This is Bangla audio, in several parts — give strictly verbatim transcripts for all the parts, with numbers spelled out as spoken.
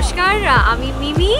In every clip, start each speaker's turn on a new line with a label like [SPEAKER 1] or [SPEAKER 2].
[SPEAKER 1] নমস্কার, আমি মিমি।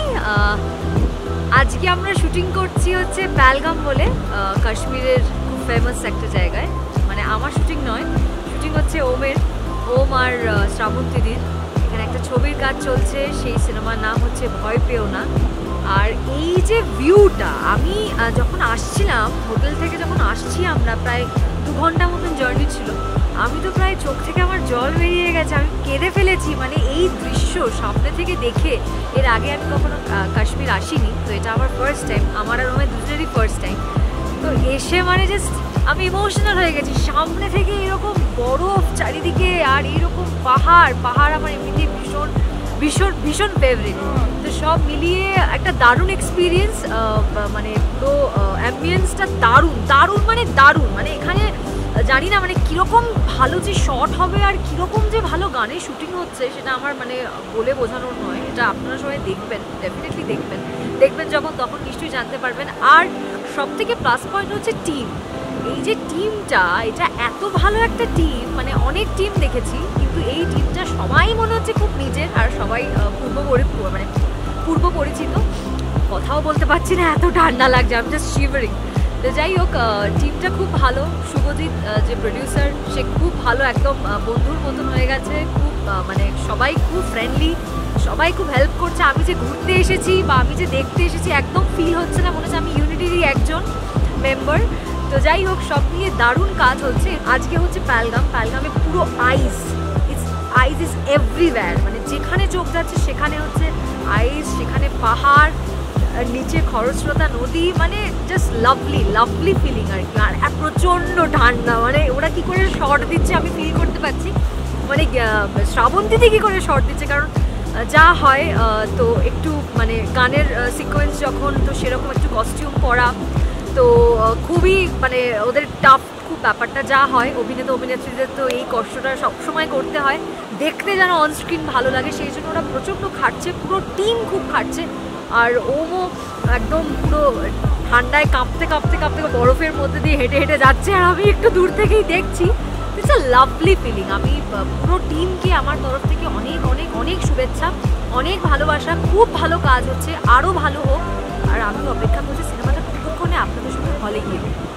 [SPEAKER 1] আজকে আমরা শুটিং করছি হচ্ছে পেহেলগাম বলে কাশ্মীরের খুব ফেমাস একটা জায়গায়। মানে আমার শুটিং নয়, শুটিং হচ্ছে ওমের, ওম আর শ্রাবন্তীদির। এখানে একটা ছবির কাজ চলছে, সেই সিনেমার নাম হচ্ছে ভয় পেও না। আর এই যে ভিউটা, আমি যখন আসছিলাম হোটেল থেকে, যখন আসছি আমরা প্রায় দু ঘন্টা মতন জার্নি ছিল, আমি তো প্রায় চোখ থেকে আমার জল বেরিয়ে গেছে, আমি কেঁদে ফেলেছি। মানে এই দৃশ্য সামনে থেকে দেখে, এর আগে আমি কখনো কাশ্মীর আসিনি, তো এটা আমার ফার্স্ট টাইম, আমার আর ওমের দুজনেরই ফার্স্ট টাইম। তো এসে মানে জাস্ট আমি ইমোশনাল হয়ে গেছি। সামনে থেকে এরকম বরফ চারিদিকে, আর এইরকম পাহাড় পাহাড় আমার এমনিতেই ভীষণ ভীষণ ভীষণ ফেভারিট। তো সব মিলিয়ে একটা দারুণ এক্সপিরিয়েন্স। মানে পুরো অ্যাম্বিয়েন্সটা দারুণ দারুণ মানে দারুণ। মানে এখানে জানি না মানে কীরকম ভালো যে শট হবে আর কীরকম যে ভালো গানে শুটিং হচ্ছে, সেটা আমার মানে বলে বোঝানোর নয়। এটা আপনারা সবাই দেখবেন, ডেফিনেটলি দেখবেন দেখবেন যখন, তখন নিশ্চয়ই জানতে পারবেন। আর সব থেকে প্লাস পয়েন্ট হচ্ছে টিম। এই যে টিমটা, এটা এত ভালো একটা টিম, মানে অনেক টিম দেখেছি, কিন্তু এই টিমটা সবাই মনে হচ্ছে খুব নিজের, আর সবাই পূর্ব মানে পূর্ব পরিচিত। কথাও বলতে পারছি না, এত ঠান্ডা লাগছে, আমি জাস্ট শিভারিং। তো যাই হোক, টিমটা খুব ভালো। শুভজিৎ যে প্রডিউসার, সে খুব ভালো, একদম বন্ধুর মতন হয়ে গেছে। খুব মানে সবাই খুব ফ্রেন্ডলি, সবাই খুব হেল্প করছে। আমি যে ঘুরতে এসেছি বা আমি যে দেখতে এসেছি, একদম ফিল হচ্ছে না, মনে হচ্ছে আমি ইউনিটিরই একজন মেম্বার। তো যাই হোক, সব নিয়ে দারুণ কাজ হচ্ছে। আজকে হচ্ছে পেহেলগাম, পেহেলগামে পুরো ice, it's ice is everywhere. মানে যেখানে চোখ যাচ্ছে সেখানে হচ্ছে আইস, সেখানে পাহাড়, নিচে খরস্রোতা নদী, মানে জাস্ট লাভলি লাভলি ফিলিং আর কি। আর প্রচণ্ড ঠান্ডা, মানে ওরা কী করে শর্ট দিচ্ছে আমি ফিল করতে পারছি। মানে শ্রাবন্তীতে কী করে শর্ট দিচ্ছে, কারণ যা হয় তো একটু মানে গানের সিকোয়েন্স যখন, তো সেরকম একটু কস্টিউম পরা, তো খুবই মানে ওদের টাফ খুব ব্যাপারটা। যা হয় অভিনেতা অভিনেত্রীদের তো এই কষ্টটা সবসময় করতে হয়, দেখতে যেন অনস্ক্রিন ভালো লাগে, সেই জন্য ওরা প্রচণ্ড খাটছে, পুরো টিম খুব খাটছে। আর ওমও একদম পুরো ঠান্ডায় কাঁপতে কাঁপতে কাঁপতে বরফের মধ্যে দিয়ে হেঁটে হেঁটে যাচ্ছে, আর আমি একটু দূর থেকেই দেখছি। It's a lovely feeling. আমি পুরো টিমকে আমার তরফ থেকে অনেক অনেক অনেক শুভেচ্ছা, অনেক ভালোবাসা। খুব ভালো কাজ হচ্ছে, আরও ভালো হোক। আর আমি অপেক্ষা করছি সিনেমাটা কতক্ষণে আপনাদের সঙ্গে হলে গিয়ে।